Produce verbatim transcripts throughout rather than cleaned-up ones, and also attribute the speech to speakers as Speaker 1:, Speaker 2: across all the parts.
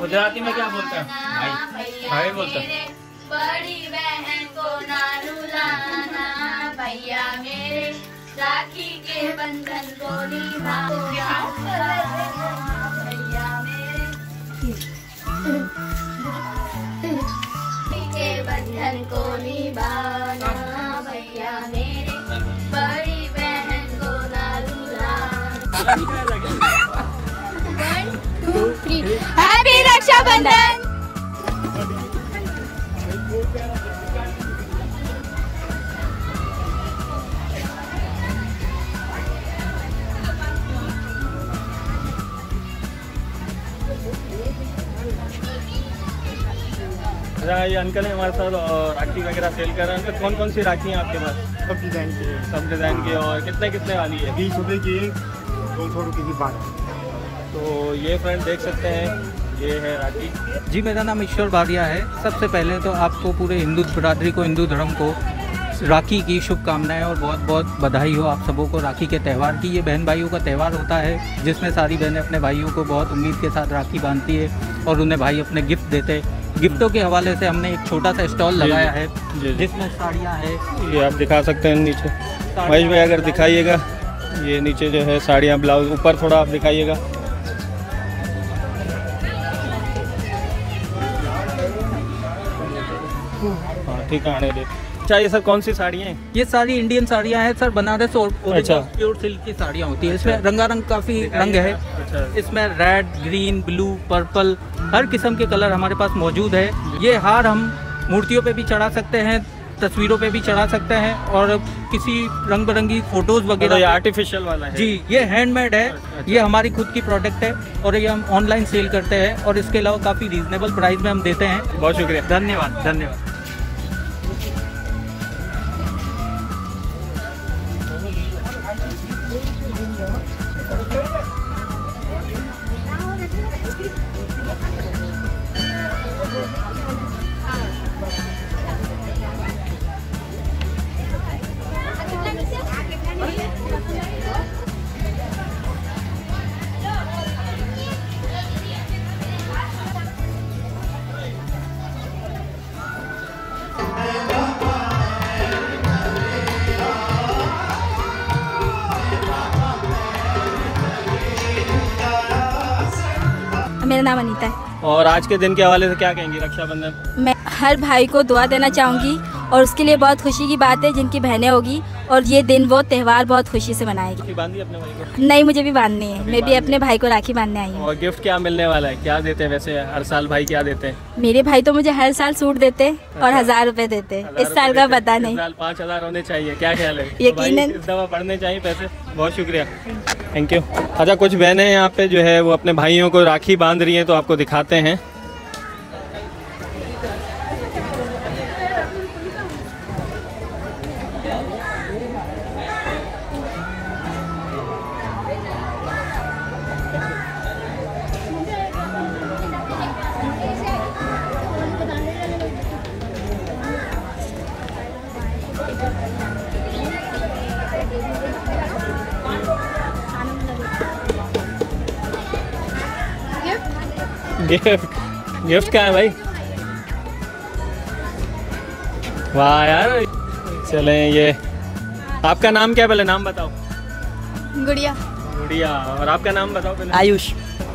Speaker 1: गुजराती में क्या बोलता है? भाई भाई बोलता है।
Speaker 2: बड़ी बहन को ना रुलाना, भैया मेरे राखी के बंधन को निभाओ, भैया मेरे के बंधन को निभाना, भैया मेरे बड़ी बहन को ना रुलाना। One two three, happy Rakshabandhan.
Speaker 1: ये अंकल है हमारे साथ और राखी वगैरह सेल कर रहे हैं। अंकल कौन कौन सी राखी हैं आपके पास?
Speaker 3: सब डिजाइन की,
Speaker 1: सब डिज़ाइन की। और कितने कितने वाली है?
Speaker 3: बीस रुपए की एक, दो सौ रुपये की बारह।
Speaker 1: तो ये फ्रेंड देख सकते हैं, ये है राखी।
Speaker 4: जी मेरा नाम ईश्वर बारिया है। सबसे पहले तो आपको पूरे हिंदू बिरादरी को, हिंदू धर्म को राखी की शुभकामनाएं और बहुत बहुत बधाई हो आप सबों को राखी के त्यौहार की। ये बहन भाइयों का त्यौहार होता है जिसमें सारी बहनें अपने भाइयों को बहुत उम्मीद के साथ राखी बांधती है और उन्हें भाई अपने गिफ्ट देते। गिफ्टों के हवाले से हमने एक छोटा सा स्टॉल लगाया है जिसमें साड़ियाँ हैं।
Speaker 1: ये आप दिखा सकते हैं नीचे, महेश भाई अगर दिखाइएगा। ये नीचे जो है साड़ियाँ, ब्लाउज, ऊपर थोड़ा आप दिखाइएगा। हाँ ठीक है, आने दे। अच्छा ये सर कौन सी साड़ियाँ हैं?
Speaker 4: ये सारी इंडियन साड़ियाँ हैं सर, बनारस और
Speaker 1: अच्छा।
Speaker 4: प्योर सिल्क की साड़ियाँ होती है। इसमें रंगारंग काफ़ी रंग है।
Speaker 1: अच्छा।
Speaker 4: इसमें रेड, ग्रीन, ब्लू, पर्पल हर किस्म के कलर हमारे पास मौजूद है। ये हार हम मूर्तियों पे भी चढ़ा सकते हैं, तस्वीरों पे भी चढ़ा सकते हैं और किसी रंग बिरंगी फोटोज़ वगैरह।
Speaker 1: ये आर्टिफिशियल वाला है?
Speaker 4: जी ये हैंडमेड है।
Speaker 1: अच्छा।
Speaker 4: ये हमारी खुद की प्रोडक्ट है और ये हम ऑनलाइन सेल करते हैं और इसके अलावा काफ़ी रीजनेबल प्राइस में हम देते हैं।
Speaker 1: बहुत शुक्रिया,
Speaker 4: धन्यवाद धन्यवाद।
Speaker 5: मेरा नाम अनीता है।
Speaker 1: और आज के दिन के हवाले से क्या कहेंगी? रक्षाबंधन
Speaker 5: मैं हर भाई को दुआ देना चाहूँगी और उसके लिए बहुत खुशी की बात है जिनकी बहनें होगी और ये दिन वो त्यौहार बहुत खुशी से मनाएगी।
Speaker 1: राखी बांधी अपने भाई को?
Speaker 5: नहीं, मुझे भी बांधनी है। मैं भी अपने भाई को राखी बांधने आई हूँ।
Speaker 1: और गिफ्ट क्या मिलने वाला है? क्या देते हैं वैसे हर साल भाई, क्या देते हैं?
Speaker 5: मेरे भाई तो मुझे हर साल सूट देते और हजार रुपए देते। इस साल का पता नहीं।
Speaker 1: पाँच हजार होने चाहिए, क्या ख्याल है?
Speaker 5: यकीनन।
Speaker 1: इस दफा पढ़ने चाहिए पैसे। बहुत शुक्रिया, थैंक यू। अच्छा कुछ बहनें यहाँ पे जो है वो अपने भाइयों को राखी बांध रही हैं, तो आपको दिखाते हैं। गिफ्ट गिफ्ट क्या है भाई? वाह यार, चलें। ये आपका नाम क्या है? पहले नाम बताओ।
Speaker 5: गुड़िया।
Speaker 1: गुड़िया। और आपका नाम बताओ पहले।
Speaker 4: आयुष।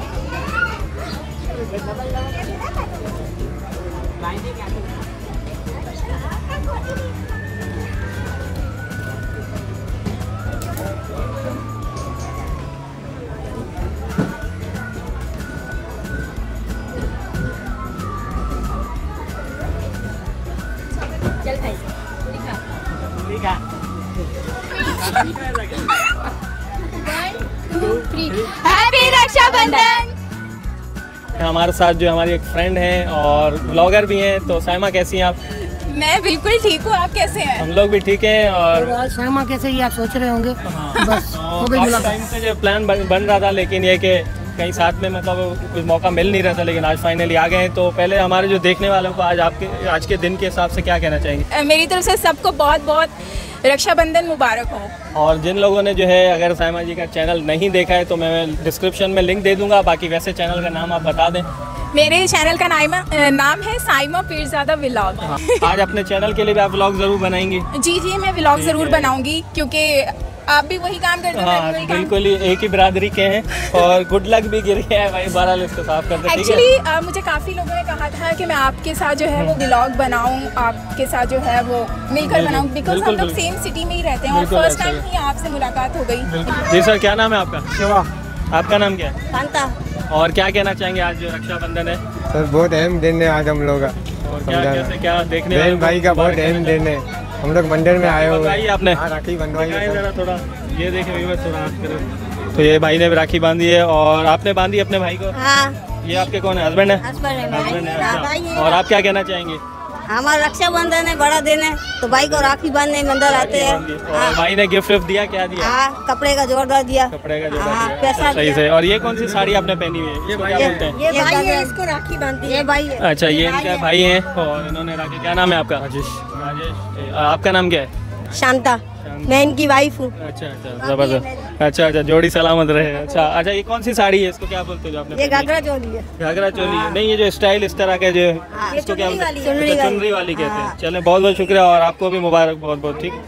Speaker 5: हैप्पी रक्षाबंधन।
Speaker 1: हमारे साथ जो हमारी एक फ्रेंड है और ब्लॉगर भी हैं, तो साइमा कैसी हैं आप?
Speaker 6: मैं बिल्कुल ठीक हूँ, आप कैसे हैं?
Speaker 1: हम लोग भी ठीक हैं। और
Speaker 7: साइमा कैसे ही आप सोच रहे होंगे।
Speaker 1: हाँ।
Speaker 7: बस हो गई
Speaker 1: काफी
Speaker 7: मुलाकात।
Speaker 1: टाइम से जो प्लान बन, बन रहा था, लेकिन ये कि कहीं साथ में मतलब कुछ मौका मिल नहीं रहा था, लेकिन आज फाइनली आ गए हैं। तो पहले हमारे जो देखने वालों को आज आपके आज के दिन के हिसाब से क्या कहना चाहेंगे?
Speaker 6: मेरी तरफ से सबको बहुत बहुत रक्षाबंधन मुबारक हो।
Speaker 1: और जिन लोगों ने जो है अगर साइमा जी का चैनल नहीं देखा है तो मैं डिस्क्रिप्शन में लिंक दे दूंगा। बाकी वैसे चैनल का नाम आप बता दें।
Speaker 6: मेरे चैनल का नाम नाम है साइमा पीरजादा व्लॉग।
Speaker 1: आज अपने चैनल के लिए भी आप व्लॉग जरूर बनाएंगी?
Speaker 6: जी जी मैं व्लॉग जरूर बनाऊंगी, क्योंकि आप भी वही काम करते हैं।
Speaker 1: हाँ,
Speaker 6: वही काम।
Speaker 1: बिल्कुल ही एक ही बिरादरी के हैं और गुड लक भी गिर गया है भाई, बहरहाल इसको साफ करते हैं।
Speaker 6: एक्चुअली मुझे काफ़ी लोगों ने कहा था कि मैं आपके साथ जो है वो व्लॉग बनाऊं, आपके साथ जो है वो मिलकर बनाऊं, बिकॉज हम लोग सेम सिटी में ही रहते हैं और फर्स्ट टाइम ही आपसे मुलाकात हो गई।
Speaker 1: जी सर, क्या नाम है आपका?
Speaker 3: शिवा।
Speaker 1: आपका नाम क्या है?
Speaker 2: कांता।
Speaker 1: और क्या कहना चाहेंगे आज जो रक्षाबंधन है?
Speaker 8: सर बहुत अहम दिन है आज हम लोग का।
Speaker 1: और क्या कैसे क्या देखने
Speaker 8: बहन भाई का बहुत अहम दिन है। हम लोग मंदिर में आए हुए हैं।
Speaker 1: आपने
Speaker 8: राखी बंधवाई है
Speaker 1: जरा थोड़ा ये देखें व्यूअर्स, थोड़ा हाथ करो। तो ये भाई ने भी राखी बांधी है और आपने बांधी अपने भाई को?
Speaker 2: हाँ।
Speaker 1: ये आपके कौन है? हस्बैंड है?
Speaker 2: हस्बैंड है।
Speaker 1: हस्बैंड है, अच्छा। और आप क्या कहना चाहेंगे?
Speaker 2: हमारा रक्षाबंधन है, बड़ा दिन है, तो भाई को राखी बांधने मंदिर आते हैं।
Speaker 1: और भाई ने गिफ्ट विफ्ट दिया? क्या दिया?
Speaker 2: हाँ, कपड़े का जोरदार दिया।
Speaker 1: कपड़े का
Speaker 2: हाँ,
Speaker 1: जोड़ा
Speaker 2: पैसा
Speaker 1: दिया, सही
Speaker 2: दिया।
Speaker 1: से। और ये कौन सी साड़ी आपने पहनी हुई है? ये क्या बोलते हैं?
Speaker 2: ये भाई है, इसको राखी बांधती है। ये भाई है।
Speaker 1: अच्छा, ये इनके भाई हैं और इन्होंने राखी। क्या नाम है आपका? राजेश। राजेश। आपका नाम क्या है?
Speaker 2: शांता। मैं इनकी वाइफ हूँ।
Speaker 1: अच्छा अच्छा, जबरदस्त। अच्छा अच्छा, जोड़ी सलामत रहे। अच्छा अच्छा, ये कौन सी साड़ी है? इसको क्या बोलते हो जो आपने?
Speaker 2: ये घाघरा चोली है।
Speaker 1: घाघरा चोली? नहीं, ये जो स्टाइल इस तरह के जो इसको क्या बोलते हैं? चुनरी वाली कहते हैं। चले, बहुत बहुत शुक्रिया और आपको भी मुबारक बहुत बहुत। ठीक।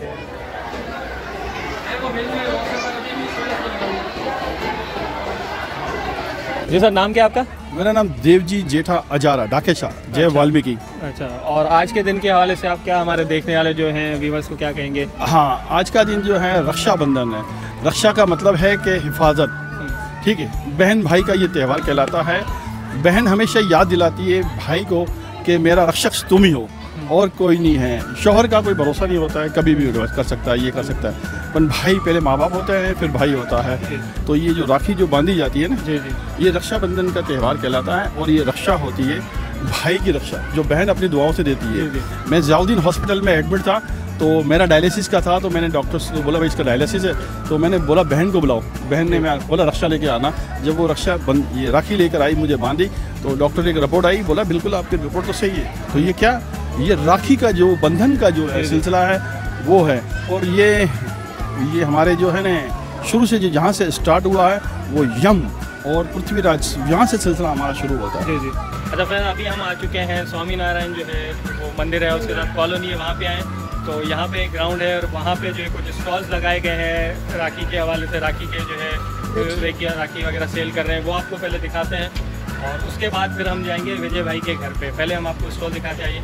Speaker 1: जी सर, नाम क्या है आपका?
Speaker 9: मेरा नाम देवजी जेठा अजारा, डाकेशा, जय वाल्मीकि।
Speaker 1: अच्छा, और आज के दिन के हवाले से आप क्या हमारे देखने वाले जो हैं व्यूअर्स को क्या कहेंगे?
Speaker 9: हाँ, आज का दिन जो है रक्षाबंधन है। रक्षा का मतलब है कि हिफाजत, ठीक है। बहन भाई का ये त्यौहार कहलाता है। बहन हमेशा याद दिलाती है भाई को कि मेरा रक्षक तुम ही हो और कोई नहीं है। शौहर का कोई भरोसा नहीं होता है, कभी भी कर सकता है, ये कर सकता है। पर भाई पहले माँ बाप होते हैं, फिर भाई होता है। तो ये जो राखी जो बांधी जाती है ना,
Speaker 1: जी जी,
Speaker 9: ये रक्षाबंधन का त्यौहार कहलाता है। और ये रक्षा होती है भाई की रक्षा, जो बहन अपनी दुआओं से देती है। मैं जलाउद्दीन हॉस्पिटल में एडमिट था, तो मेरा डायलिसिस का था, तो मैंने डॉक्टर से बोला भाई इसका डायलिसिस है, तो मैंने बोला बहन को बुलाओ। बहन ने मैं बोला रक्षा लेके आना। जब वो रक्षा बन ये राखी लेकर आई, मुझे बांधी, तो डॉक्टर ने एक रिपोर्ट आई, बोला बिल्कुल आपकी रिपोर्ट तो सही है। तो ये क्या, ये राखी का जो बंधन का जो है सिलसिला है वो है। और ये ये हमारे जो है ना शुरू से जो जहाँ से स्टार्ट हुआ है वो यम और पृथ्वीराज, यहाँ से सिलसिला हमारा शुरू होता है।
Speaker 1: जी जी। अच्छा फ्रेंड, अभी हम आ चुके हैं स्वामी नारायण जो है वो मंदिर है, उसके साथ कॉलोनी है, वहाँ पे आए। तो यहाँ पे एक ग्राउंड है और वहाँ पे जो है कुछ स्टॉल्स लगाए गए हैं राखी के हवाले से। राखी के जो है रेकिया राखी वगैरह सेल कर रहे हैं, वो आपको पहले दिखाते हैं और उसके बाद फिर हम जाएंगे विजय भाई के घर पे। पहले हम आपको स्टॉल दिखाते आइए।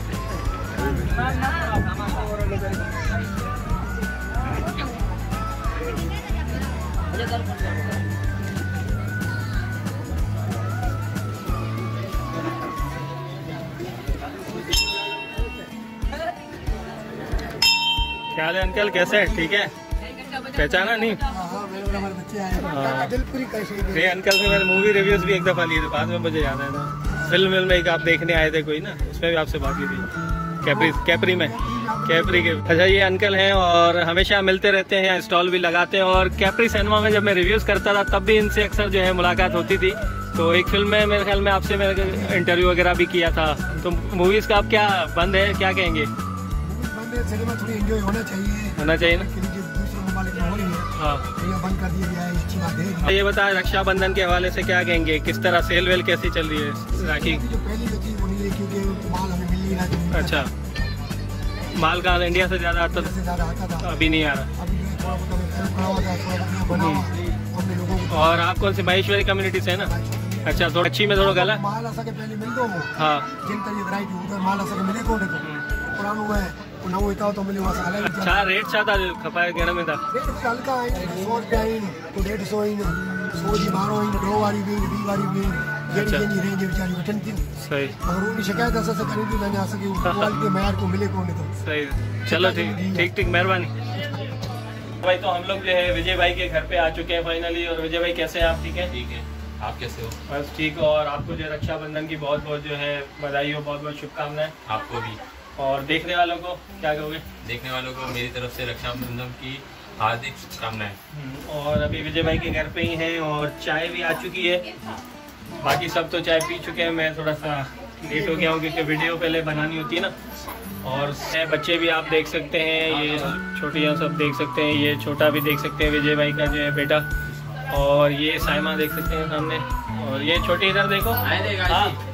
Speaker 1: क्या हाल है अंकल, कैसे हैं? ठीक है, पहचाना नहीं? ये अंकल से मैंने मूवी रिव्यूज भी एक दफा लिए थे, बाद में मुझे याद है ना, फिल्म फिल्म में एक आप देखने आए थे कोई ना, उसमें भी आपसे बात की थी, कैपरी कैपरी में कैपरी के। अच्छा, ये अंकल हैं और हमेशा मिलते रहते हैं, स्टॉल भी लगाते हैं। और कैपरी सिनेमा में जब मैं रिव्यूज करता था तब भी इनसे अक्सर जो है मुलाकात होती थी। तो एक फिल्म में मेरे ख्याल में आपसे मेरे इंटरव्यू वगैरह भी किया था। तो मूवीज का आप क्या बंद है, क्या कहेंगे?
Speaker 7: सिनेमा थोड़ी एंजॉय होना चाहिए
Speaker 1: होना चाहिए ना।
Speaker 7: दूसरे ममालिक में हो रही है,
Speaker 1: हाँ,
Speaker 7: तो ये बंद कर दिया गया है, अच्छी बात है।
Speaker 1: ये बताएं रक्षाबंधन के हवाले से क्या कहेंगे, किस तरह सेल वेल कैसी चल रही है राखी?
Speaker 7: जो पहली जो चीज बनी है, क्योंकि माल हमें मिल नहीं रहा था।
Speaker 1: अच्छा, माल कहाँ इंडिया से ज्यादा आता
Speaker 7: से ज्यादा आता था,
Speaker 1: था, अभी नहीं आ रहा।
Speaker 7: अभी जो है थोड़ा बहुत हमें हेल्प करा हुआ था, थोड़ा बहुत बना हुआ हमने लोगों को।
Speaker 1: और आप कौन सी महेश्वरी कम्युनिटी से है ना? अच्छा, थोड़ा अच्छी में थोड़ा गला
Speaker 7: माल असा के पहले मिल दो।
Speaker 1: हाँ,
Speaker 7: जिन तरह वैरायटी उधर माल असा के मिले कोने को पुरानो हुआ है, ना वो इतना तो मिले वहाँ से अलग।
Speaker 1: अच्छा, रेट ज्यादा खपाया गया में था?
Speaker 7: रेट हल्का है, सौ रुपया है तो डेढ़ सौ है, सौ जी बारह है, दो वाली भी वी वाली भी जेडी जेडी रेंज बेचारी वठन थी।
Speaker 1: सही।
Speaker 7: मगर उनकी शिकायत असा से करी थी, मैंने आ सके क्वालिटी मयार को मिले कोने तो।
Speaker 1: सही, चलो ठीक ठीक ठीक, मेहरबानी भाई। तो हम लोग जो है विजय भाई के घर पे आ चुके हैं फाइनली। और विजय भाई कैसे हैं आप? ठीक है? ठीक है, आप कैसे हो? बस ठीक। और आपको जो रक्षाबंधन की बहुत बहुत जो है बधाई हो, बहुत बहुत शुभकामनाएं।
Speaker 10: आपको भी।
Speaker 1: और देखने वालों को क्या कहोगे?
Speaker 10: देखने वालों को मेरी तरफ से रक्षाबंधन की हार्दिक शुभकामनाएं।
Speaker 1: और अभी विजय भाई के घर पे ही हैं और चाय भी आ चुकी है। बाकी सब तो चाय पी चुके हैं, मैं थोड़ा सा लेट हो गया हूँ क्योंकि वीडियो पहले बनानी होती है ना। और बच्चे भी आप देख सकते हैं, ये छोटियाँ सब देख सकते हैं, ये छोटा भी देख सकते हैं विजय भाई का जो है बेटा। और ये साइमा देख सकते हैं सामने। और ये छोटी इधर देखो, हाँ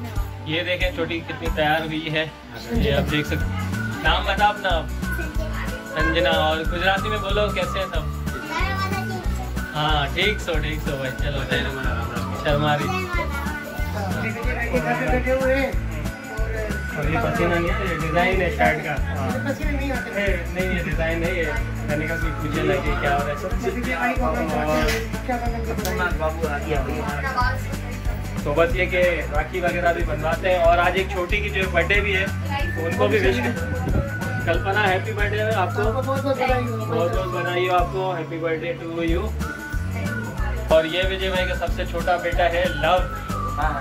Speaker 1: ये देखें छोटी कितनी तैयार हुई है, ये आप देख सकते। नाम बता अपना आप। संजना। और गुजराती में बोलो कैसे है सब? हाँ ठीक सो ठीक सो भाई। चलो शर्मारी। और ये पसीना नहीं है, ये डिजाइन है शर्ट का। नहीं ये डिजाइन है, ये मैंने कहा कोई पूछे ना कि क्या हो रहा है। तो बस ये कि राखी वगैरह भी बनवाते हैं। और आज एक छोटी की जो बर्थडे भी है तो उनको भी विश कर। कल्पना हैप्पी बर्थडे है आपको, बहुत बहुत बधाई हो आपको, हैप्पी बर्थडे टू यू। और ये विजय भाई का सबसे छोटा बेटा है लव।